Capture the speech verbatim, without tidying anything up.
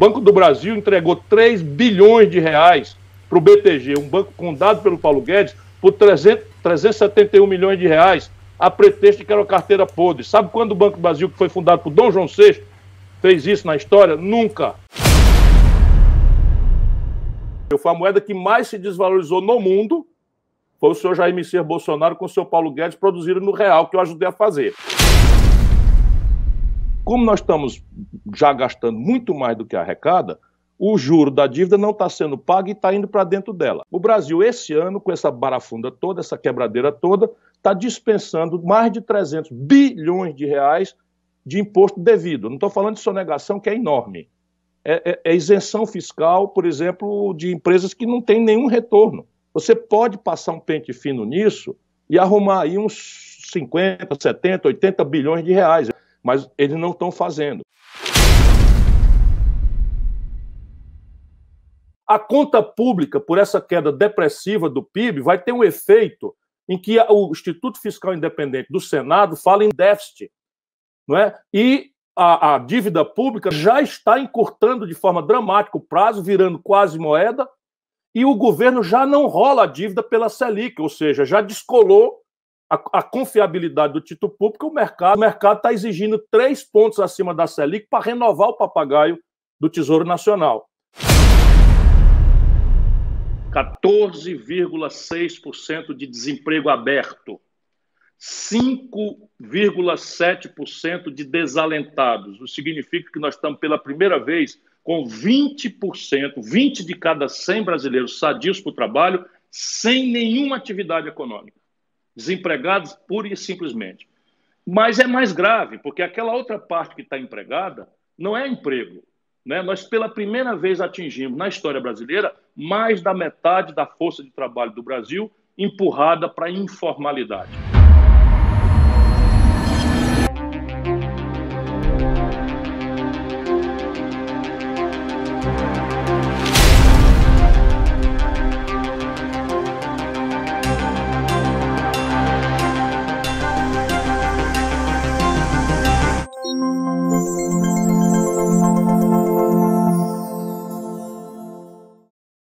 Banco do Brasil entregou três bilhões de reais para o B T G, um banco fundado pelo Paulo Guedes, por trezentos, trezentos e setenta e um milhões de reais, a pretexto de que era uma carteira podre. Sabe quando o Banco do Brasil, que foi fundado por Dom João sexto, fez isso na história? Nunca. Foi a moeda que mais se desvalorizou no mundo, foi o senhor Jair Messias Bolsonaro com o senhor Paulo Guedes produziram no real, que eu ajudei a fazer. Como nós estamos já gastando muito mais do que arrecada, o juro da dívida não está sendo pago e está indo para dentro dela. O Brasil, esse ano, com essa barafunda toda, essa quebradeira toda, está dispensando mais de trezentos bilhões de reais de imposto devido. Não estou falando de sonegação, que é enorme. É, é, é isenção fiscal, por exemplo, de empresas que não têm nenhum retorno. Você pode passar um pente fino nisso e arrumar aí uns cinquenta, setenta, oitenta bilhões de reais, mas eles não estão fazendo. A conta pública, por essa queda depressiva do P I B, vai ter um efeito em que o Instituto Fiscal Independente do Senado fala em déficit, não é? E a, a dívida pública já está encurtando de forma dramática o prazo, virando quase moeda, e o governo já não rola a dívida pela Selic, ou seja, já descolou a, a confiabilidade do título público. O mercado o mercado está exigindo três pontos acima da Selic para renovar o papagaio do Tesouro Nacional. quatorze vírgula seis por cento de desemprego aberto, cinco vírgula sete por cento de desalentados. Isso significa que nós estamos pela primeira vez com vinte por cento, vinte de cada cem brasileiros sadios para o trabalho, sem nenhuma atividade econômica. Desempregados pura e simplesmente. Mas é mais grave, porque aquela outra parte que está empregada não é emprego. Né? Nós, pela primeira vez, atingimos, na história brasileira, mais da metade da força de trabalho do Brasil empurrada para a informalidade.